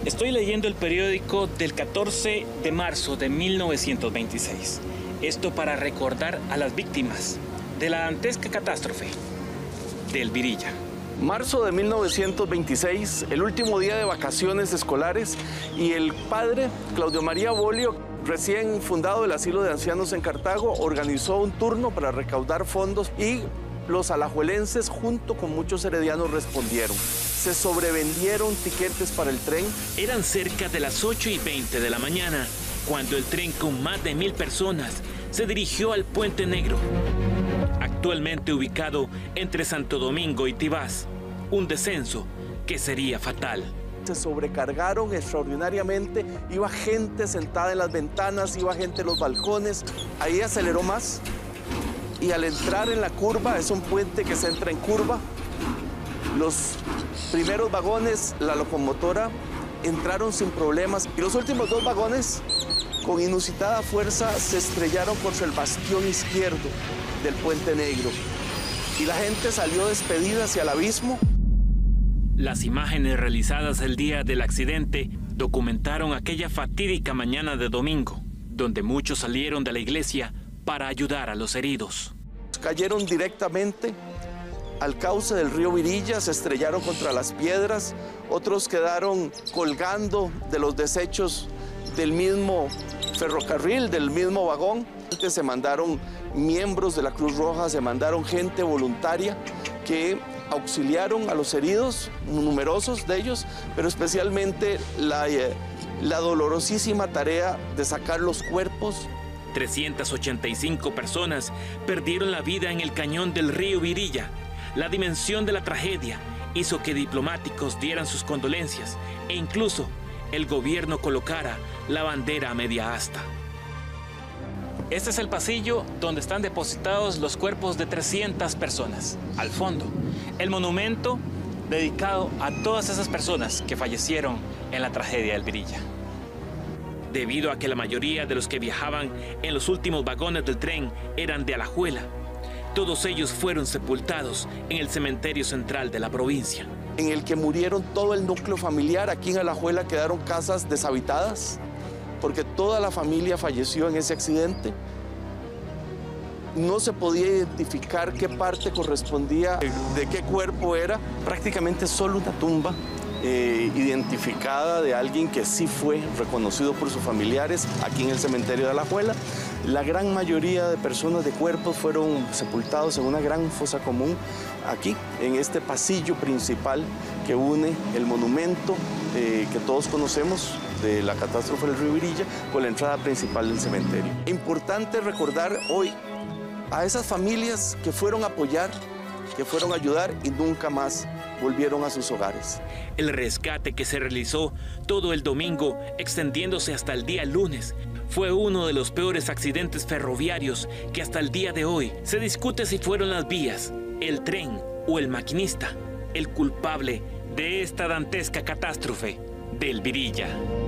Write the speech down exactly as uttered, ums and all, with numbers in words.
Estoy leyendo el periódico del catorce de marzo de mil novecientos veintiséis. Esto para recordar a las víctimas de la dantesca catástrofe del Virilla. Marzo de mil novecientos veintiséis, el último día de vacaciones escolares, y el padre Claudio María Bolio, recién fundado el asilo de ancianos en Cartago, organizó un turno para recaudar fondos y los alajuelenses junto con muchos heredianos respondieron. Se sobrevendieron tiquetes para el tren. Eran cerca de las ocho y veinte de la mañana cuando el tren con más de mil personas se dirigió al Puente Negro, actualmente ubicado entre Santo Domingo y Tibás, un descenso que sería fatal. Se sobrecargaron extraordinariamente, iba gente sentada en las ventanas, iba gente en los balcones, ahí aceleró más y al entrar en la curva, es un puente que se entra en curva, los primeros vagones, la locomotora, entraron sin problemas y los últimos dos vagones, con inusitada fuerza, se estrellaron contra el bastión izquierdo del Puente Negro y la gente salió despedida hacia el abismo. Las imágenes realizadas el día del accidente documentaron aquella fatídica mañana de domingo, donde muchos salieron de la iglesia para ayudar a los heridos. Cayeron directamente al cauce del río Virilla, se estrellaron contra las piedras, otros quedaron colgando de los desechos del mismo ferrocarril, del mismo vagón. Se mandaron miembros de la Cruz Roja, se mandaron gente voluntaria que auxiliaron a los heridos, numerosos de ellos, pero especialmente la, eh, la dolorosísima tarea de sacar los cuerpos. trescientas ochenta y cinco personas perdieron la vida en el cañón del río Virilla. La dimensión de la tragedia hizo que diplomáticos dieran sus condolencias e incluso el gobierno colocara la bandera a media asta. Este es el pasillo donde están depositados los cuerpos de trescientas personas. Al fondo, el monumento dedicado a todas esas personas que fallecieron en la tragedia del Virilla. Debido a que la mayoría de los que viajaban en los últimos vagones del tren eran de Alajuela, todos ellos fueron sepultados en el cementerio central de la provincia. En el que murieron todo el núcleo familiar. Aquí en Alajuela quedaron casas deshabitadas porque toda la familia falleció en ese accidente. No se podía identificar qué parte correspondía, de qué cuerpo era. Prácticamente solo una tumba eh, identificada de alguien que sí fue reconocido por sus familiares aquí en el cementerio de Alajuela. La gran mayoría de personas de cuerpos fueron sepultados en una gran fosa común aquí, en este pasillo principal que une el monumento eh, que todos conocemos de la catástrofe del río Virilla con la entrada principal del cementerio. Importante recordar hoy a esas familias que fueron a apoyar, que fueron a ayudar y nunca más volvieron a sus hogares. El rescate que se realizó todo el domingo, extendiéndose hasta el día lunes, fue uno de los peores accidentes ferroviarios que hasta el día de hoy se discute si fueron las vías, el tren o el maquinista el culpable de esta dantesca catástrofe del Virilla.